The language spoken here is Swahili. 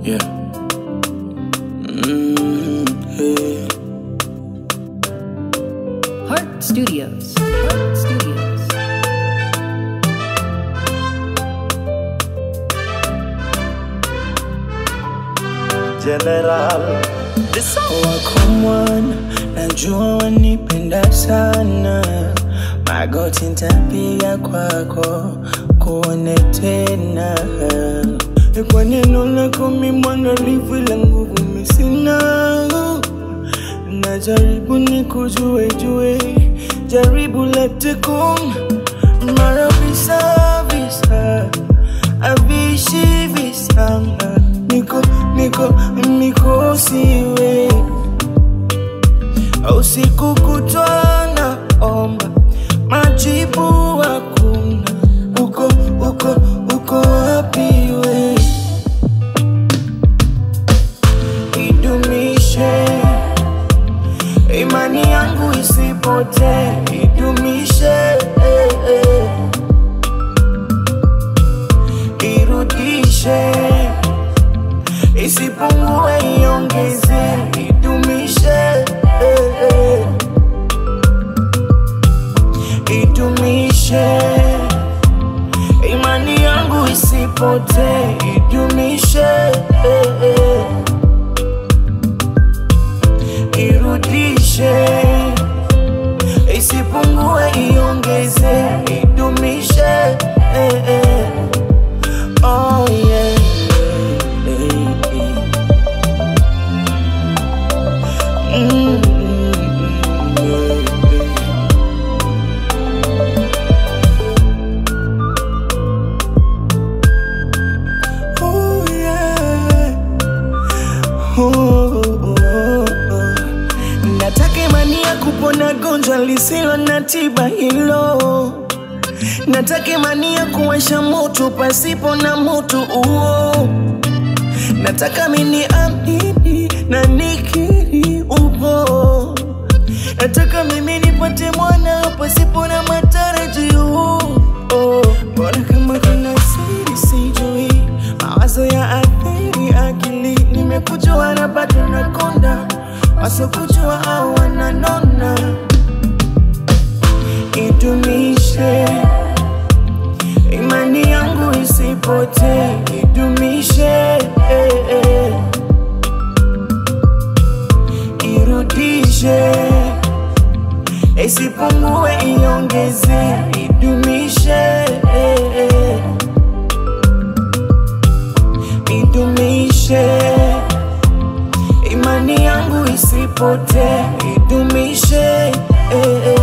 Yeah. Hey. Heart Studios. Heart Studios. General wako mwana, najua wanipenda sana. Magoti nitapiga kwako, kuone tena. Kwa neno lako mimi mwangalifu, ila nguvu mimi sina. Najaribu nikujue jue, jaribu lete kum. Mara visa visa, avishi visanga. Niko siwe. Usiku kutwa naomba, majibu hakuna. Uko wapi we? Idumishe, imani yangu isipote. Idumishe, irudishe, isipungue iongeze. Idumishe, idumishe, imani yangu isipote. Idumishe, irudishe, isipungue iongeze. Idumishe, oh yeah. Nataka imani ya kupona gonjwa lisilo na tiba hilo. Nataka imani ya kuwasha moto pasipo na moto uo. Nataka mini amini na nikiri upo. Nataka mimi nipate mwana pasipo na matarajio. Mbona kama kuna siri sijui, mawazo ya athiri akili. Nimekujua na bado nakonda, wasokujua au wananona. Idumishe, imani yangu isipote. Idumishe, irudishe, isipungue iongeze. Idumishe, idumishe, imani yangu isipote. Idumishe,